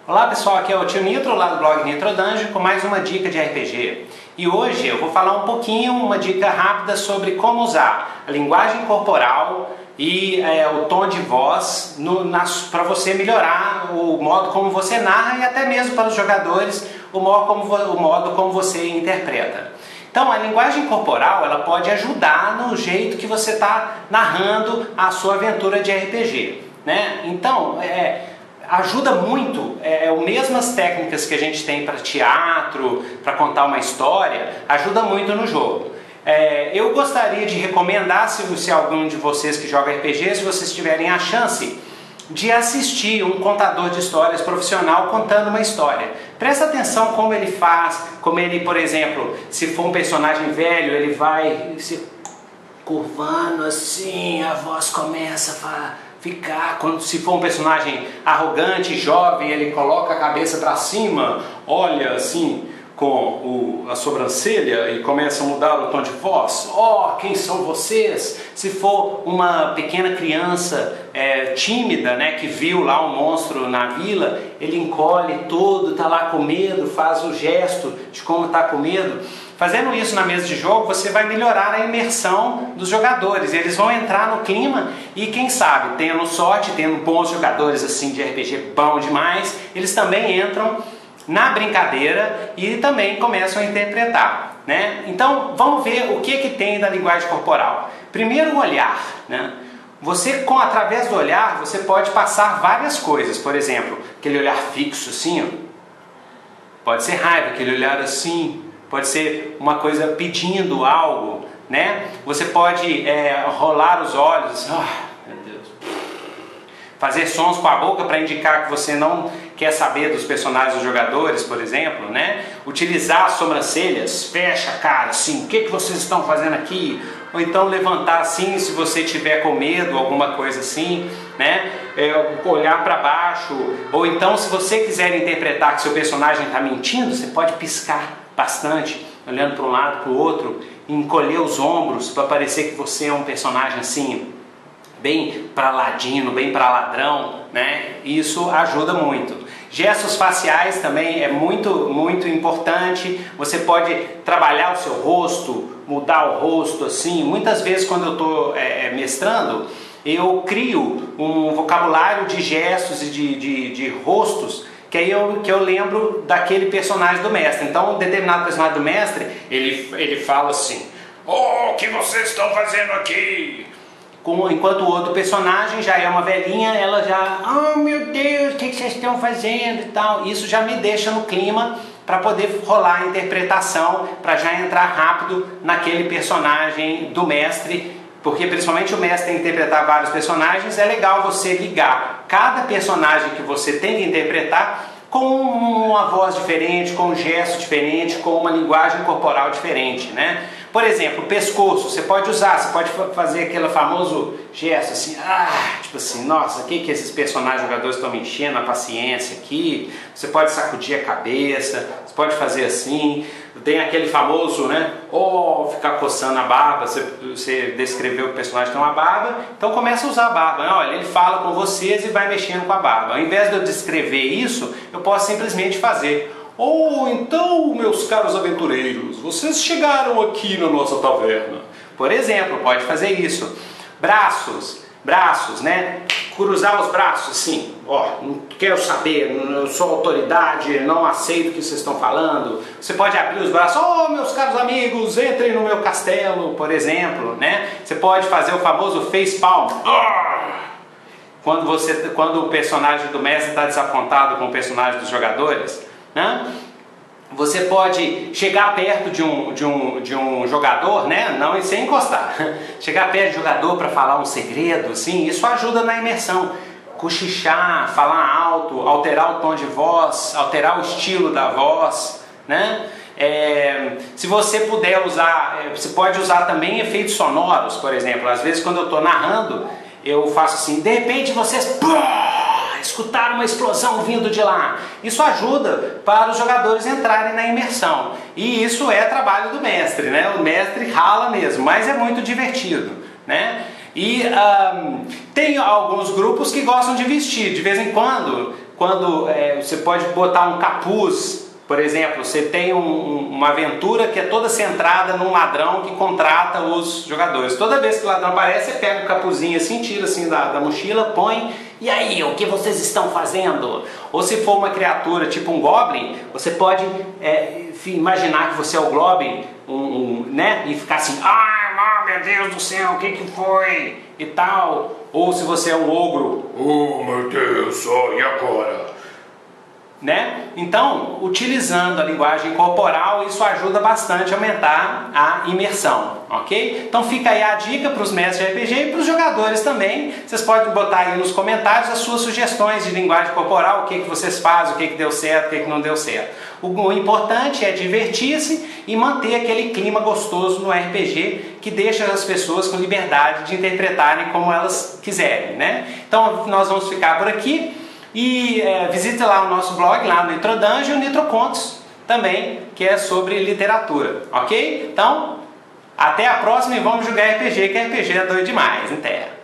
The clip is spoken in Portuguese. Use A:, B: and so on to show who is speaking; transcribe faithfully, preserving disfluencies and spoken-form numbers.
A: Olá pessoal, aqui é o Tio Nitro, lá do blog Nitro Dungeon, com mais uma dica de R P G. E hoje eu vou falar um pouquinho, uma dica rápida sobre como usar a linguagem corporal e é, o tom de voz para você melhorar o modo como você narra e até mesmo para os jogadores o modo como, o modo como você interpreta. Então a linguagem corporal ela pode ajudar no jeito que você está narrando a sua aventura de R P G, né? Então é... ajuda muito, é, as mesmas técnicas que a gente tem para teatro, para contar uma história, ajuda muito no jogo. É, eu gostaria de recomendar, se, se algum de vocês que joga R P G, se vocês tiverem a chance de assistir um contador de histórias profissional contando uma história. Presta atenção como ele faz, como ele, por exemplo, se for um personagem velho, ele vai se curvando assim, a voz começa a ficar, quando se for um personagem arrogante, jovem, ele coloca a cabeça para cima, olha assim com o, a sobrancelha e começa a mudar o tom de voz. Oh, quem são vocês? Se for uma pequena criança é, tímida, né, que viu lá um monstro na vila, ele encolhe todo, tá lá com medo, faz o gesto de como tá com medo. Fazendo isso na mesa de jogo, você vai melhorar a imersão dos jogadores. Eles vão entrar no clima e, quem sabe, tendo sorte, tendo bons jogadores assim de R P G bom demais, eles também entram na brincadeira e também começam a interpretar, né? Então, vamos ver o que que tem da linguagem corporal. Primeiro, o olhar, né? Você, com, através do olhar, você pode passar várias coisas. Por exemplo, aquele olhar fixo assim, ó. Pode ser raiva, aquele olhar assim. Pode ser uma coisa pedindo algo, né? Você pode é, rolar os olhos, oh, meu Deus. Fazer sons com a boca para indicar que você não quer saber dos personagens dos jogadores, por exemplo, né? Utilizar as sobrancelhas, fecha a cara assim, o que, que vocês estão fazendo aqui? Ou então levantar assim se você tiver com medo, alguma coisa assim, né? É, olhar para baixo. Ou então, se você quiser interpretar que seu personagem está mentindo, você pode piscar bastante, olhando para um lado, para o outro, e encolher os ombros para parecer que você é um personagem assim, bem para ladino, bem para ladrão, né? Isso ajuda muito. Gestos faciais também é muito, muito importante. Você pode trabalhar o seu rosto, mudar o rosto assim. Muitas vezes quando eu estou é, mestrando, eu crio um vocabulário de gestos e de, de, de rostos que aí eu, que eu lembro daquele personagem do mestre. Então, um determinado personagem do mestre, ele, ele fala assim: oh, o que vocês estão fazendo aqui? Como, enquanto o outro personagem já é uma velhinha, ela já, oh meu Deus, o que, que vocês estão fazendo e tal. Isso já me deixa no clima para poder rolar a interpretação, para já entrar rápido naquele personagem do mestre. Porque principalmente o mestre tem que interpretar vários personagens, é legal você ligar cada personagem que você tem que interpretar com uma voz diferente, com um gesto diferente, com uma linguagem corporal diferente, né? Por exemplo, o pescoço, você pode usar, você pode fazer aquele famoso gesto assim, ah, tipo assim, nossa, o que que esses personagens jogadores estão me enchendo a paciência aqui? Você pode sacudir a cabeça, você pode fazer assim, tem aquele famoso, né, ou oh, ficar coçando a barba, você, você descreveu que o personagem tem uma barba, então começa a usar a barba, né? Olha, ele fala com vocês e vai mexendo com a barba. Ao invés de eu descrever isso, eu posso simplesmente fazer. Oh, então, meus caros aventureiros, vocês chegaram aqui na nossa taverna. Por exemplo, pode fazer isso. Braços, braços, né? Cruzar os braços assim, ó, não quero saber, eu sou autoridade, não aceito o que vocês estão falando. Você pode abrir os braços, oh, meus caros amigos, entrem no meu castelo, por exemplo, né? Você pode fazer o famoso face palm. Quando, você, quando o personagem do mestre está desapontado com o personagem dos jogadores, né? Você pode chegar perto de um, de um, de um jogador, né? Não sem encostar. Chegar perto de um jogador para falar um segredo, assim, isso ajuda na imersão. Cochichar, falar alto, alterar o tom de voz, alterar o estilo da voz, né? É, se você puder usar, você pode usar também efeitos sonoros, por exemplo. Às vezes quando eu estou narrando, eu faço assim, de repente vocês escutaram uma explosão vindo de lá. Isso ajuda para os jogadores entrarem na imersão. E isso é trabalho do mestre, né? O mestre rala mesmo, mas é muito divertido, né? E um, tem alguns grupos que gostam de vestir. De vez em quando quando é, você pode botar um capuz, por exemplo, você tem um, uma aventura que é toda centrada num ladrão que contrata os jogadores. Toda vez que o ladrão aparece, você pega o capuzinho assim, tira assim da, da mochila, põe, e aí, o que vocês estão fazendo? Ou se for uma criatura tipo um Goblin, você pode é, imaginar que você é o Goblin, um, um, né? E ficar assim, ah, meu Deus do céu, o que que foi? E tal. Ou se você é um ogro, oh meu Deus, oh, e agora? Né? Então, utilizando a linguagem corporal, isso ajuda bastante a aumentar a imersão, ok? Então fica aí a dica para os mestres de R P G e para os jogadores também. Vocês podem botar aí nos comentários as suas sugestões de linguagem corporal, o que, que vocês fazem, o que, que deu certo, o que, que não deu certo. O importante é divertir-se e manter aquele clima gostoso no R P G que deixa as pessoas com liberdade de interpretarem como elas quiserem, né? Então nós vamos ficar por aqui. E é, visite lá o nosso blog, lá no Nitro Dungeon, Nitro Contos também, que é sobre literatura, ok? Então, até a próxima e vamos jogar R P G, que R P G é doido demais, em terra.